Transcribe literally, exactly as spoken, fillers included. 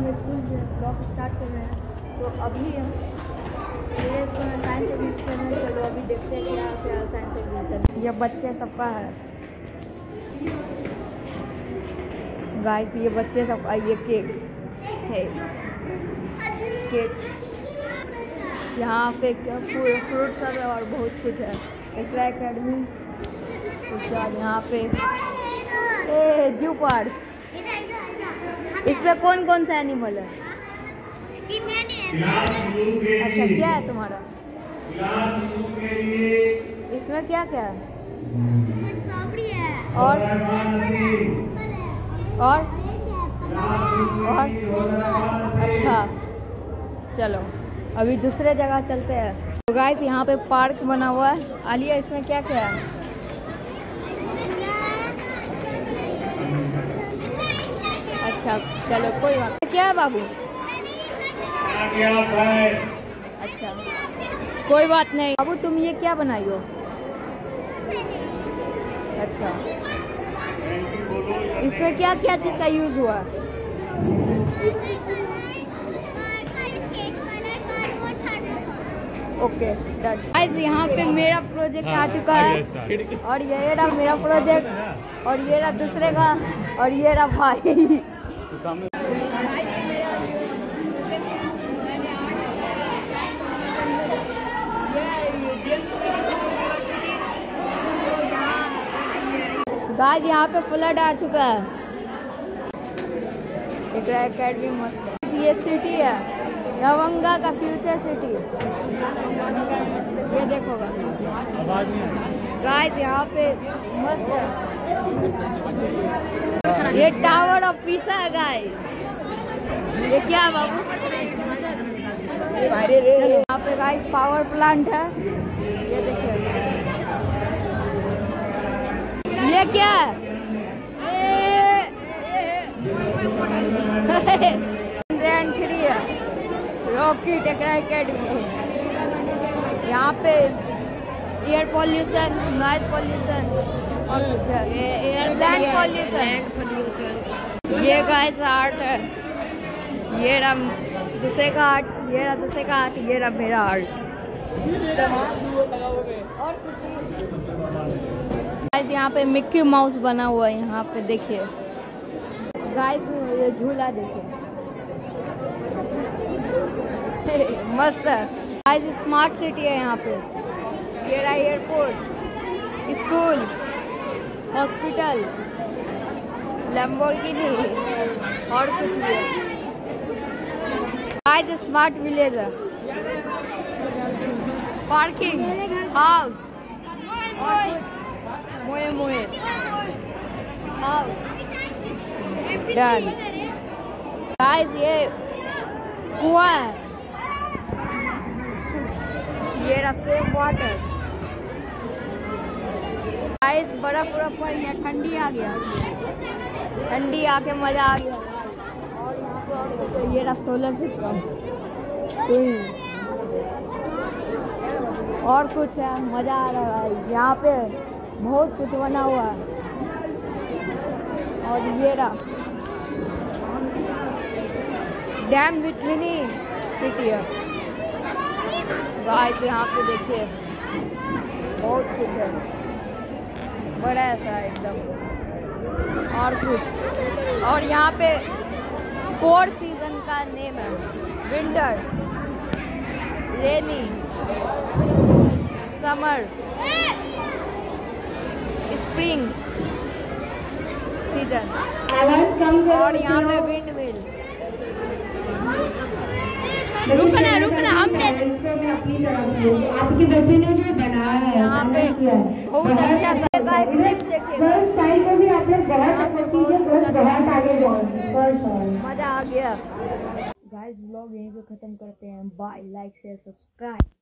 हम school blog start कर रहे हैं। तो अभी हम ये इसको साइंस एग्जीबिशन में, चलो अभी देखते हैं क्या क्या साइंस एग्जीबिशन। ये बच्चे सबका है गाइस, ये बच्चे सबका, ये केक है, केक यहाँ पे फ्रूट सब है और बहुत कुछ है। एक्रा एकेडमी, उसके बाद यहाँ पे ए जू पार्क। इसमें कौन कौन सा एनिमल है? अच्छा, क्या है तुम्हारा? इसमें क्या क्या है? और और और अच्छा, चलो अभी दूसरे जगह चलते हैं। तो गाइस यहाँ पे पार्क बना हुआ है। आलिया, इसमें क्या क्या है? अच्छा चलो कोई बात नहीं। क्या है बाबू? अच्छा कोई बात नहीं। बाबू तुम ये क्या बनाई हो? अच्छा, इसमें क्या क्या चीज का यूज हुआ? Okay done. गाइस यहाँ पे मेरा प्रोजेक्ट आ चुका है और ये रहा मेरा प्रोजेक्ट और ये रहा दूसरे का और ये रहा भाई। गाइस यहाँ पे फ्लड आ चुका है। एक्रा एकेडमी मस्त है। ये सिटी है लवंगा का फ्यूचर सिटी। ये देखो गाइस यहाँ पे मस्त है। ये टावर ऑफ पीसा है गाइस। ये क्या है बाबू? यहाँ पे गाइस पावर प्लांट है। ये देखिए, ये क्या है? थ्री है रॉकेट एक्रा एकेडमी। यहाँ पे एयर पॉल्यूशन, नॉइज पॉल्यूशन और कुछ है, लैंड पॉल्यूशन। ये गाइस आर्ट है। ये रहा दूसरे का आर्ट, ये रहा दूसरे का आर्ट, ये रहा मेरा आर्ट। और गाइस यहाँ पे मिक्की माउस बना हुआ है। यहाँ पे देखिए गाइस, ये झूला देखिए मस्त है गाइस। स्मार्ट सिटी है यहाँ पे। ये रहा एयरपोर्ट, स्कूल, हॉस्पिटल, लैम्बोर्गिनी और कुछ भी है गाइस। स्मार्ट विलेज है, पार्किंग, हाउस और मोए मोए हाउस डन। गाइस ये कुआं है, ये रहा सेफ वाटर। गाइस बर्फ बर्फ पड़ गया, ठंडी आ गया, ठंडी आके मजा आ गया। और यहाँ पे और कुछ, ये रहा सोलर सिस्टम और कुछ है, मजा आ रहा है। यहाँ पे बहुत कुछ बना हुआ है। और ये रहा डैम विटरिनी सिटी है गाइस। यहाँ पे देखिए बहुत कुछ है, बड़ा ऐसा एकदम और कुछ। और यहाँ पे फोर सीजन का नेम है, winter, rainy, summer, spring season. और यहाँ पे विंड मिल। रुकना रुकना हम आपके बच्चे ने जो बनाया है यहाँ पे बहुत अच्छा सा देखिएगा। भी आप लोग बहुत बहुत आगे जाएंगे। मजा आ गया गाइस। व्लॉग यहीं पे खत्म करते हैं। Bye, like share subscribe.